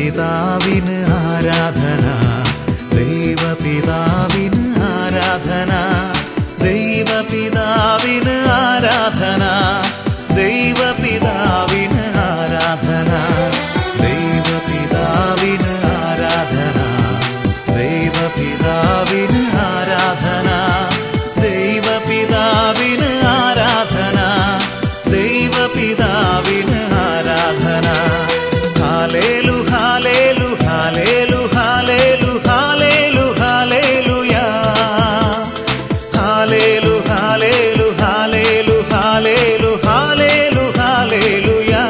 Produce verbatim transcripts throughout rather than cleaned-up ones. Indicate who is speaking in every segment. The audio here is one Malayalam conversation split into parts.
Speaker 1: ദൈവപിതാവിന് ആരാധന, ദൈവപിതാവിന് ആരാധന, ദൈവപിതാവിന് ആരാധന, ദൈവപിതാവിന് ആരാധന, ദൈവപിതാവിന് ആരാധന, ദൈവപിതാവിന് ആരാധന, ദൈവപിതാവിന് ആരാധന, ദൈവപിതാവിന് ആരാധന. ഹാലേലു ഹാലേലു ഹാലേലു ഹാലേലു ഹാലേലു ഹാലേലുയാ. ഹാലേലു ഹാലേലു ഹാലേലു ഹാലേലു ഹാലേലു ഹാലേലുയാ.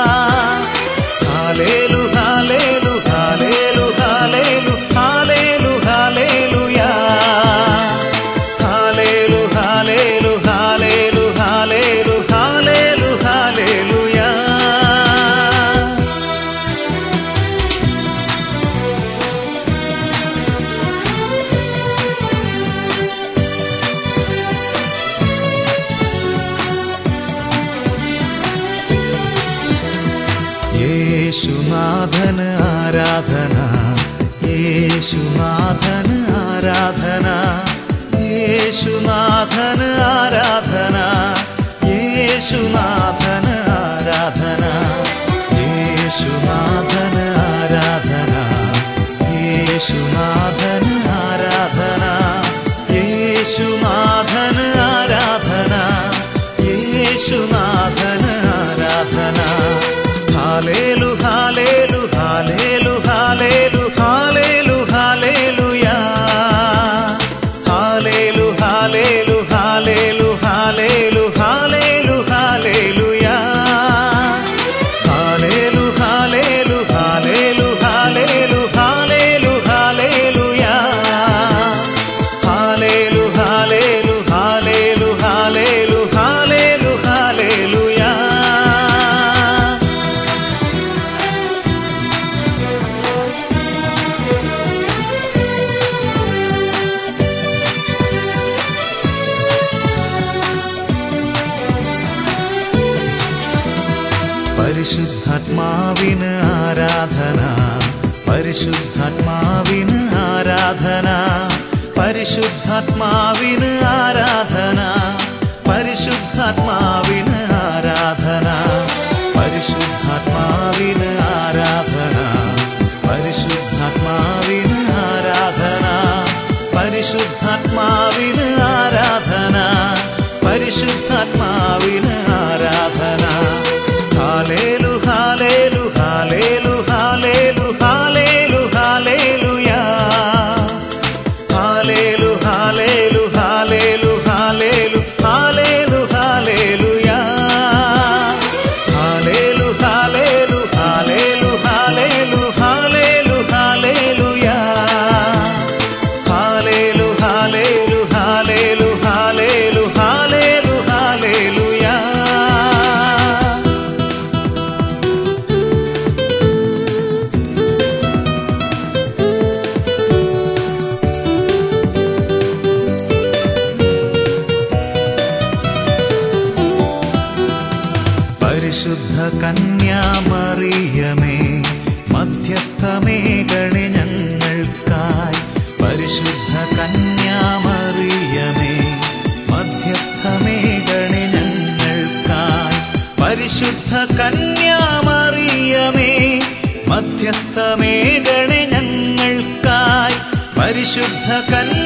Speaker 1: ഹാലേലു ഹാലേലു ഹാലേലു ഹാലേലു ഹാലേലു ഹാലേലുയാ. ഹാലേലു ഹാലേലു ഹാലേലു ഹാലേലു ഹാലേലു ഹാലേലുയാ. യേശുനാഥന് ആരാധന, യേശുനാഥന് ആരാധന, യേശുനാഥന് ആരാധന, യേശുനാഥന് ആരാധന, യേശുനാഥന് ആരാധന, യേശുനാഥന് ആരാധന, യേശുനാഥന് ആരാധന, യേശുനാഥന് ആരാധന. ഹാലേലു ഹാലേലു ഹാലേലു ഹാലേലു ഹാലേലു ഹാലേലുയാ. ഹാലേലു ഹാലേലു ഹാലേലു ഹാലേലു ഹാലേലു ഹാലേലുയാ. ഹാലേലു ഹാലേലു ഹാലേലു ഹാലേലു ഹാലേലു ഹാലേലുയാ. ഹാലേലു ഹാലേലു ഹാലേലു ഹാലേലു ഹാലേലു ഹാലേലുയാ. പരിശുദ്ധാത്മാവിന് ആരാധന, പരിശുദ്ധാത്മാവിന് ആരാധന, പരിശുദ്ധാത്മാവിന് ആരാധന, പരിശുദ്ധാത്മാവിന് ആരാധന, പരിശുദ്ധാത്മാവിന് ആരാധന, പരിശുദ്ധാത്മാവിന് ആരാധന, പരിശുദ്ധാത്മാവിന് ആരാധന, പരിശുദ്ധാത്മാവിന് ആരാധന. ഹാലേലു ഹാലേലു ഹാലേലു ഹാലേലു ഹാലേലു ഹാലേലുയാ. ഹാലേലു ഹാലേലു ഹാലേലു ഹാലേലു ഹാലേലു ഹാലേലുയാ. ഹാലേലു ഹാലേലു ഹാലേലു ഹാലേലു ഹാലേലു ഹാലേലുയാ. ഹാലേലു ഹാലേലു ഹാലേലു ഹാലേലു ഹാലേലു ഹാലേലുയാ. പരിശുദ്ധ കന്യാമറിയമേ, മധ്യസ്ഥമേകണേ ഞങ്ങൾക്കായി. പരിശുദ്ധ കന്യാമറിയമേ, മധ്യസ്ഥമേകണേ ഞങ്ങൾക്കായി. പരിശുദ്ധ കന്യാമറിയമേ, മധ്യസ്ഥമേകണേ ഞങ്ങൾക്കായി. പരിശുദ്ധ കന്യ